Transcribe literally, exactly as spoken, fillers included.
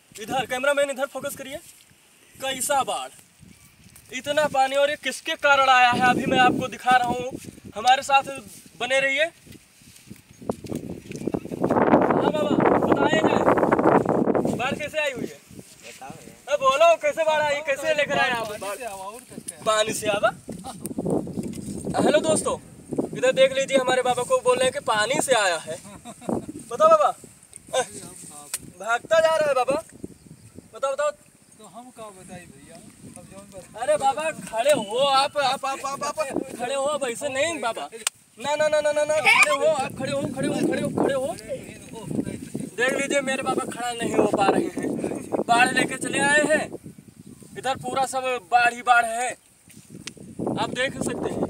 इधर कैमरामैन इधर फोकस करिए। कैसा बाढ़, इतना पानी, और ये किसके कारण आया है अभी मैं आपको दिखा रहा हूँ। हमारे साथ बने रहिए। हाँ बाबा बताए जाए बाढ़ कैसे आई हुई है? अब बोलो कैसे बाढ़ आई, कैसे लेकर आए आप? पानी से आवा। हेलो दोस्तों, इधर देख लीजिए, हमारे बाबा को बोल रहे हैं कि पानी से आया है। बताओ बाबा, भागता जा रहा है बाबा। बताओ बताओ। तो हम क्या बताइए भैया, अब जौन बता। अरे बाबा खड़े हो आप आप आप आप, आप खड़े हो, अब ऐसे नहीं बाबा। ना ना ना ना ना ना खड़े हो आप, खड़े हो खड़े हो खड़े हो खड़े हो। देख लीजिए मेरे बाबा खड़ा नहीं हो पा रहे हैं, बाढ़ लेके चले आए हैं। इधर पूरा सब बाढ़ ही बाढ़ है, आप देख सकते हैं।